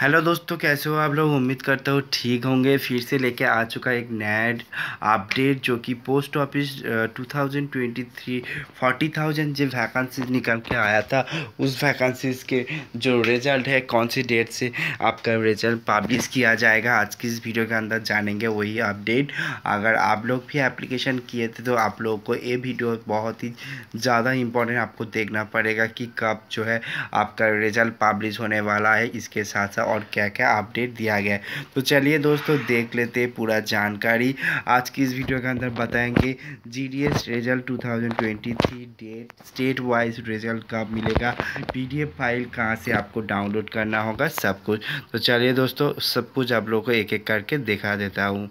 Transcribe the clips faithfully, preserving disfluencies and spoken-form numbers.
Hello दोस्तों, कैसे हो आप लोग। उम्मीद करता हूँ ठीक होंगे। फिर से लेके आ चुका एक नया अपडेट जो कि post office two thousand twenty three forty thousand जो वैकेंसीज निकल के आया था, उस वैकेंसीज के जो रिज़ल्ट है कौन सी डेट से आपका रिज़ल्ट पब्लिश किया जाएगा, आज की इस वीडियो के अंदर जानेंगे वही अपडेट। अगर आप लोग भी एप्लीकेशन किए थे तो आप लोगों को ये वीडियो बहुत ही ज़्यादा इम्पोर्टेंट आपको देखना पड़ेगा कि कब जो है आपका रिज़ल्ट पब्लिश होने वाला है, इसके साथ साथ और क्या क्या अपडेट दिया गया है। तो चलिए दोस्तों देख लेते हैं पूरा जानकारी। आज की इस वीडियो के अंदर बताएंगे GDS result two thousand twenty three date, state wise result कब मिलेगा, पीडीएफ फाइल कहाँ से आपको डाउनलोड करना होगा, सब कुछ। तो चलिए दोस्तों सब कुछ आप लोगों को एक एक करके दिखा देता हूँ।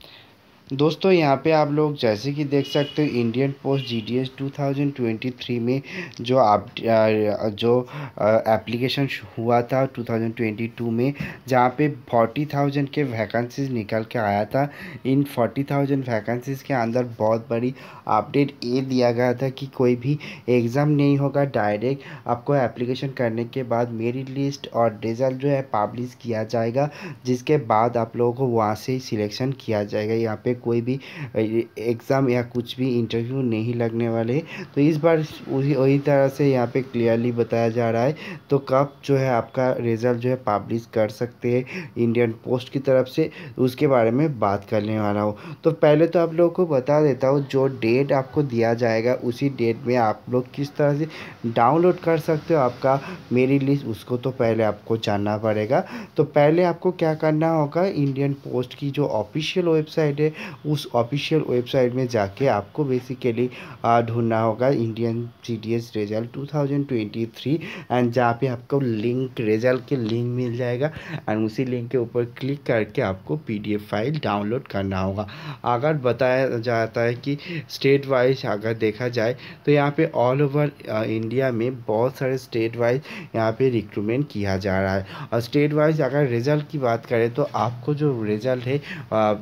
दोस्तों यहाँ पे आप लोग जैसे कि देख सकते हो, Indian post GDS two thousand twenty three में जो आप जो एप्लीकेशन हुआ था टू थाउजेंड ट्वेंटी टू में, जहाँ पे फोर्टी थाउजेंड के वैकेंसीज निकल के आया था। इन फोर्टी थाउजेंड वैकेंसीज के अंदर बहुत बड़ी अपडेट ये दिया गया था कि कोई भी एग्ज़ाम नहीं होगा, डायरेक्ट आपको एप्लीकेशन करने के बाद मेरिट लिस्ट और रिज़ल्ट जो है पब्लिश किया जाएगा, जिसके बाद आप लोगों को वहाँ से ही सिलेक्शन किया जाएगा। यहाँ पे कोई भी एग्ज़ाम या कुछ भी इंटरव्यू नहीं लगने वाले। तो इस बार वही वही तरह से यहाँ पे क्लियरली बताया जा रहा है। तो कब जो है आपका रिज़ल्ट जो है पब्लिश कर सकते हैं इंडियन पोस्ट की तरफ से, उसके बारे में बात करने वाला हूँ। तो पहले तो आप लोगों को बता देता हूँ, जो डेट आपको दिया जाएगा उसी डेट में आप लोग किस तरह से डाउनलोड कर सकते हो आपका मेरिट लिस्ट, उसको तो पहले आपको जानना पड़ेगा। तो पहले आपको क्या करना होगा, इंडियन पोस्ट की जो ऑफिशियल वेबसाइट है उस ऑफिशियल वेबसाइट में जाके आपको बेसिकली ढूंढना होगा Indian GDS result two thousand twenty three, and जहाँ पे आपको लिंक रिजल्ट के लिंक मिल जाएगा, एंड उसी लिंक के ऊपर क्लिक करके आपको पीडीएफ फाइल डाउनलोड करना होगा। अगर बताया जाता है कि स्टेट वाइज अगर देखा जाए तो यहाँ पे ऑल ओवर इंडिया में बहुत सारे स्टेट वाइज यहाँ पे रिक्रूटमेंट किया जा रहा है। और स्टेट वाइज अगर रिज़ल्ट की बात करें तो आपको जो रिज़ल्ट है आ,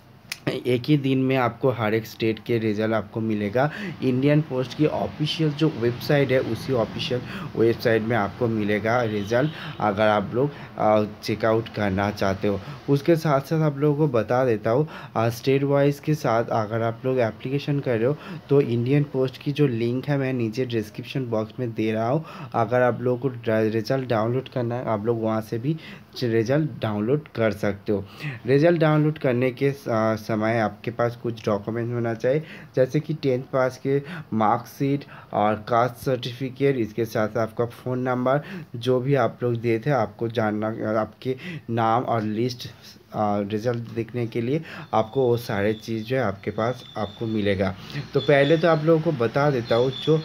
एक ही दिन में आपको हर एक स्टेट के रिज़ल्ट आपको मिलेगा। इंडियन पोस्ट की ऑफिशियल जो वेबसाइट है उसी ऑफिशियल वेबसाइट में आपको मिलेगा रिज़ल्ट, अगर आप लोग चेकआउट करना चाहते हो। उसके साथ साथ आप लोगों को बता देता हूँ, स्टेट वाइज के साथ अगर आप लोग एप्लीकेशन कर रहे हो तो इंडियन पोस्ट की जो लिंक है मैं नीचे डिस्क्रिप्शन बॉक्स में दे रहा हूँ। अगर आप लोगों को रिज़ल्ट डाउनलोड करना है आप लोग वहाँ से भी रिज़ल्ट डाउनलोड कर सकते हो। रिज़ल्ट डाउनलोड करने के समय आपके पास कुछ डॉक्यूमेंट होना चाहिए, जैसे कि टेंथ पास के मार्कशीट और कास्ट सर्टिफिकेट, इसके साथ आपका फ़ोन नंबर, जो भी आप लोग दिए थे आपको जानना, आपके नाम और लिस्ट रिज़ल्ट देखने के लिए आपको वो सारे चीज़ जो है आपके पास आपको मिलेगा। तो पहले तो आप लोगों को बता देता हूँ जो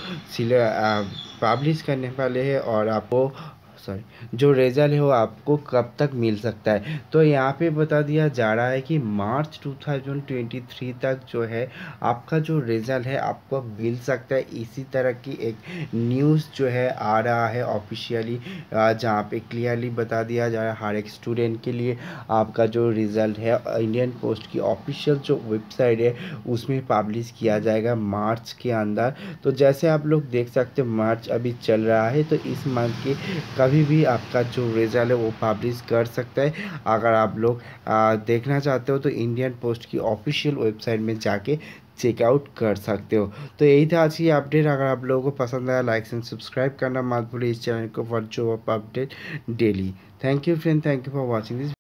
पब्लिश करने वाले हैं और आपको सॉरी जो रिज़ल्ट है वो आपको कब तक मिल सकता है। तो यहाँ पे बता दिया जा रहा है कि March two thousand twenty three तक जो है आपका जो रिज़ल्ट है आपको मिल सकता है। इसी तरह की एक न्यूज़ जो है आ रहा है ऑफिशियली, जहाँ पे क्लियरली बता दिया जा रहा है हर एक स्टूडेंट के लिए आपका जो रिज़ल्ट है इंडियन पोस्ट की ऑफिशियल जो वेबसाइट है उसमें पब्लिश किया जाएगा मार्च के अंदर। तो जैसे आप लोग देख सकते हो मार्च अभी चल रहा है, तो इस मंथ के कभी भी आपका जो रिज़ल्ट है वो पब्लिश कर सकता है। अगर आप लोग आ, देखना चाहते हो तो इंडियन पोस्ट की ऑफिशियल वेबसाइट में जाके चेकआउट कर सकते हो। तो यही था आज की अपडेट। अगर आप लोगों को पसंद आया लाइक एंड सब्सक्राइब करना मत भूलिए इस चैनल को for job update daily. Thank you friend, thank you for watching this.